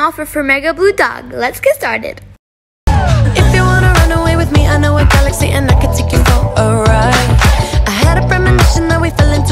offer for Mega Blue Dog. Let's get started. If you wanna run away with me, I know a galaxy and I could take you for a ride. I had a premonition that we fell into